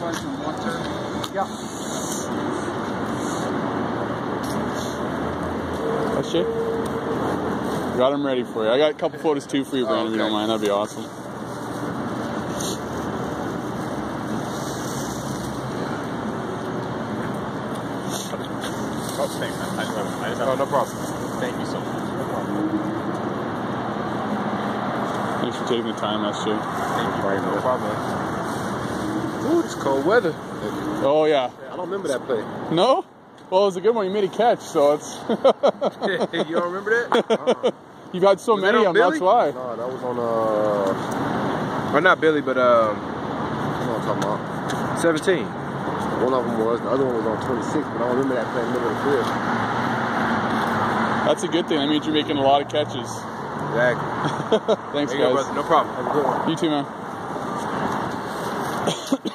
find some water? Yeah. That's it. Got them ready for you. I got a couple photos too for you, Brandon, if you don't mind. That'd be awesome. Oh, thanks, man. Oh, no problem. Thank you so much. No problem. Thanks for taking the time, that's Jay. Thank you. No problem. Ooh, it's cold weather. Oh, yeah. I don't remember that play. No? Well, it was a good one. You made a catch, so it's... You don't remember that? You've had so many of them, that's why. No, that was on, or not Billy, but, what am I talking about? 17. One of them was, the other one was on 26, but I don't remember that play in the middle of the field. That's a good thing. That means you're making a lot of catches. Exactly. Thanks, There you guys. go, brother. No problem. Have a good one. You too, man.